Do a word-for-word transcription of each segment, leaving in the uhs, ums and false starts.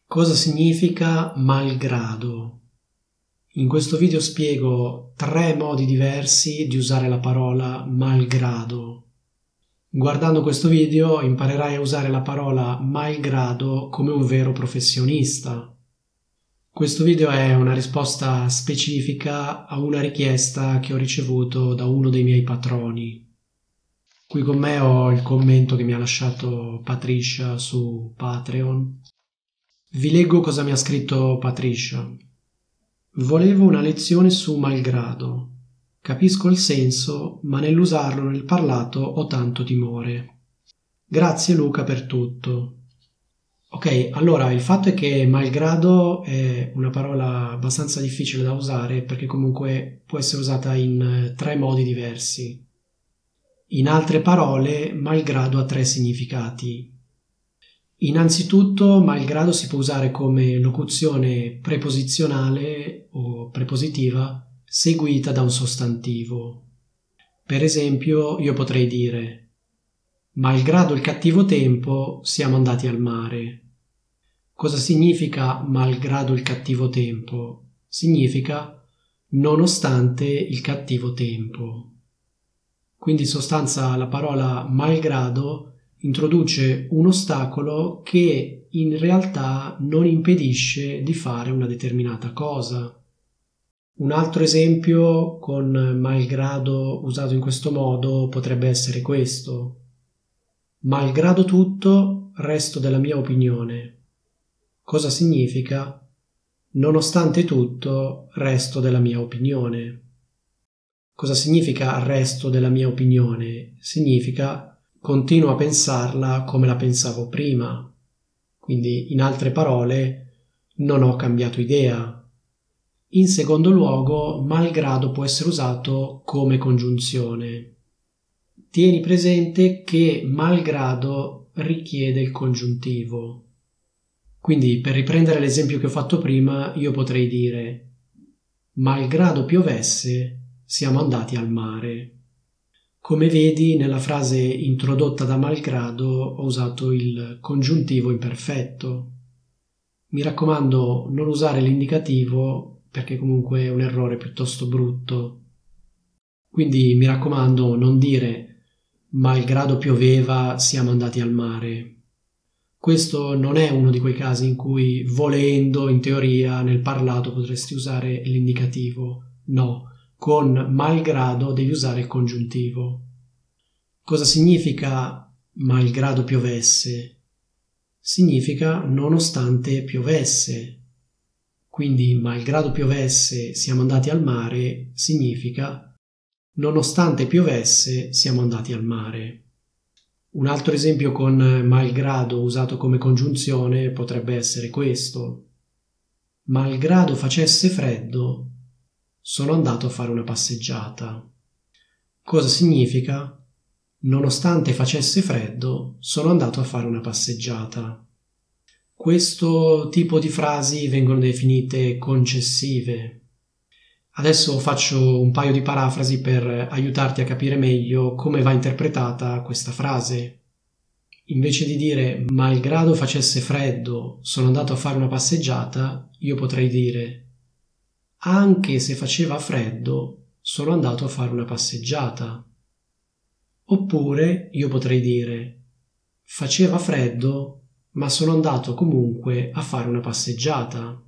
Cosa significa malgrado? In questo video spiego tre modi diversi di usare la parola malgrado. Guardando questo video imparerai a usare la parola malgrado come un vero professionista. Questo video è una risposta specifica a una richiesta che ho ricevuto da uno dei miei patroni. Qui con me ho il commento che mi ha lasciato Patricia su Patreon. Vi leggo cosa mi ha scritto Patricia. Volevo una lezione su malgrado. Capisco il senso, ma nell'usarlo nel parlato ho tanto timore. Grazie Luca per tutto. Ok, allora il fatto è che malgrado è una parola abbastanza difficile da usare perché comunque può essere usata in tre modi diversi. In altre parole, malgrado ha tre significati. Innanzitutto, malgrado si può usare come locuzione preposizionale o prepositiva seguita da un sostantivo. Per esempio, io potrei dire: malgrado il cattivo tempo, siamo andati al mare. Cosa significa malgrado il cattivo tempo? Significa nonostante il cattivo tempo. Quindi in sostanza la parola malgrado introduce un ostacolo che in realtà non impedisce di fare una determinata cosa. Un altro esempio con malgrado usato in questo modo potrebbe essere questo: malgrado tutto, resto della mia opinione. Cosa significa? Nonostante tutto, resto della mia opinione. Cosa significa resto della mia opinione? Significa continuo a pensarla come la pensavo prima. Quindi, in altre parole, non ho cambiato idea. In secondo luogo, malgrado può essere usato come congiunzione. Tieni presente che malgrado richiede il congiuntivo. Quindi, per riprendere l'esempio che ho fatto prima, io potrei dire: malgrado piovesse, siamo andati al mare. Come vedi, nella frase introdotta da malgrado ho usato il congiuntivo imperfetto. Mi raccomando, non usare l'indicativo perché comunque è un errore piuttosto brutto. Quindi mi raccomando, non dire malgrado pioveva, siamo andati al mare. Questo non è uno di quei casi in cui, volendo, in teoria, nel parlato potresti usare l'indicativo. No. Con malgrado devi usare il congiuntivo. Cosa significa malgrado piovesse? Significa nonostante piovesse. Quindi malgrado piovesse siamo andati al mare significa nonostante piovesse siamo andati al mare. Un altro esempio con malgrado usato come congiunzione potrebbe essere questo: malgrado facesse freddo, sono andato a fare una passeggiata. Cosa significa? Nonostante facesse freddo, sono andato a fare una passeggiata. Questo tipo di frasi vengono definite concessive. Adesso faccio un paio di parafrasi per aiutarti a capire meglio come va interpretata questa frase. Invece di dire malgrado facesse freddo, sono andato a fare una passeggiata, io potrei dire: anche se faceva freddo, sono andato a fare una passeggiata. Oppure io potrei dire: faceva freddo, ma sono andato comunque a fare una passeggiata.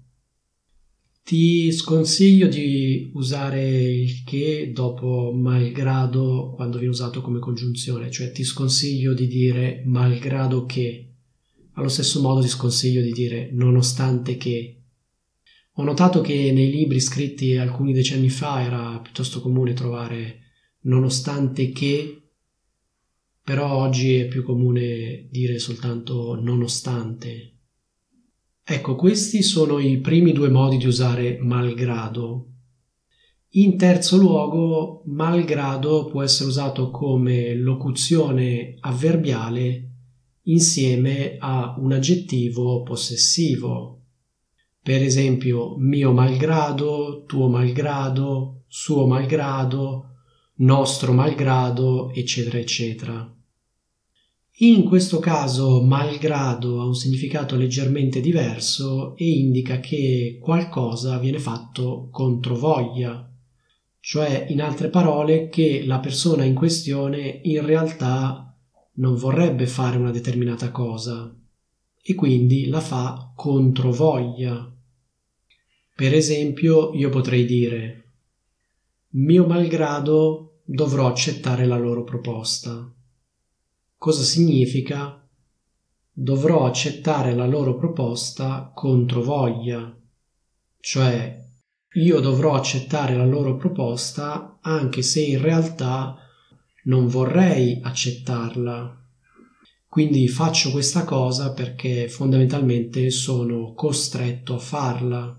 Ti sconsiglio di usare il che dopo malgrado quando viene usato come congiunzione, cioè ti sconsiglio di dire malgrado che. Allo stesso modo ti sconsiglio di dire nonostante che. Ho notato che nei libri scritti alcuni decenni fa era piuttosto comune trovare nonostante che, però oggi è più comune dire soltanto nonostante. Ecco, questi sono i primi due modi di usare malgrado. In terzo luogo, malgrado può essere usato come locuzione avverbiale insieme a un aggettivo possessivo. Per esempio, mio malgrado, tuo malgrado, suo malgrado, nostro malgrado, eccetera, eccetera. In questo caso malgrado ha un significato leggermente diverso e indica che qualcosa viene fatto controvoglia, cioè in altre parole che la persona in questione in realtà non vorrebbe fare una determinata cosa e quindi la fa controvoglia. Per esempio, io potrei dire: mio malgrado dovrò accettare la loro proposta. Cosa significa? Dovrò accettare la loro proposta controvoglia, cioè io dovrò accettare la loro proposta anche se in realtà non vorrei accettarla. Quindi faccio questa cosa perché fondamentalmente sono costretto a farla.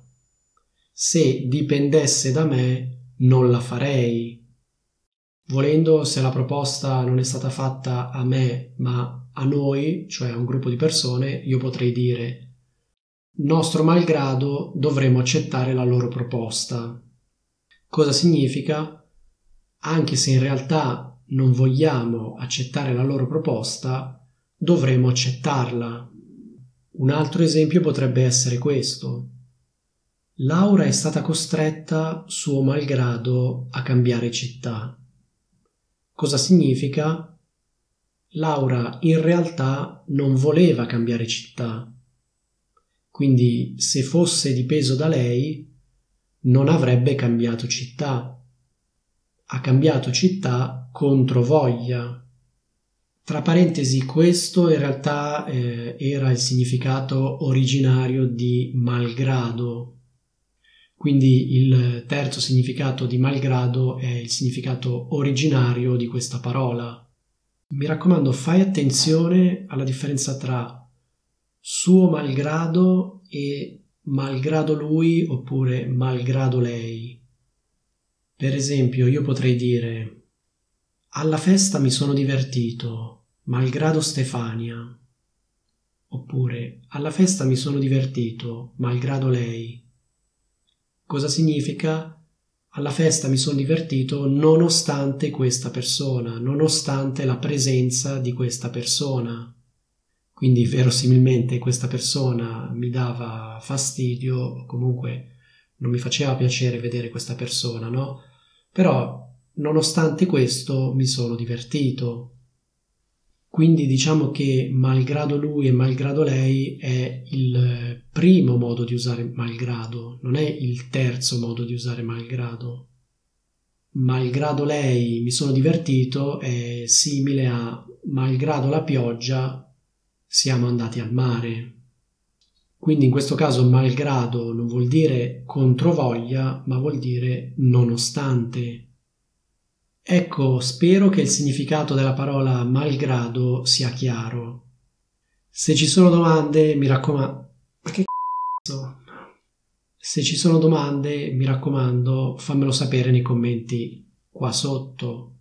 Se dipendesse da me, non la farei. Volendo, se la proposta non è stata fatta a me, ma a noi, cioè a un gruppo di persone, io potrei dire: nostro malgrado dovremo accettare la loro proposta. Cosa significa? Anche se in realtà non vogliamo accettare la loro proposta, dovremo accettarla. Un altro esempio potrebbe essere questo: Laura è stata costretta, suo malgrado, a cambiare città. Cosa significa? Laura in realtà non voleva cambiare città. Quindi, se fosse dipeso da lei, non avrebbe cambiato città. Ha cambiato città controvoglia. Tra parentesi, questo in realtà eh, era il significato originario di malgrado. Quindi il terzo significato di malgrado è il significato originario di questa parola. Mi raccomando, fai attenzione alla differenza tra suo malgrado e malgrado lui oppure malgrado lei. Per esempio, io potrei dire: alla festa mi sono divertito, malgrado Stefania. Oppure: alla festa mi sono divertito, malgrado lei. Cosa significa? Alla festa mi sono divertito nonostante questa persona, nonostante la presenza di questa persona. Quindi verosimilmente questa persona mi dava fastidio, o comunque non mi faceva piacere vedere questa persona, no? Però nonostante questo mi sono divertito. Quindi diciamo che malgrado lui e malgrado lei è il primo modo di usare malgrado, non è il terzo modo di usare malgrado. Malgrado lei mi sono divertito è simile a malgrado la pioggia siamo andati al mare. Quindi in questo caso malgrado non vuol dire controvoglia, ma vuol dire nonostante. Ecco, spero che il significato della parola malgrado sia chiaro. Se ci sono domande, mi raccomando... Ma che cazzo? Se ci sono domande, mi raccomando, fammelo sapere nei commenti qua sotto.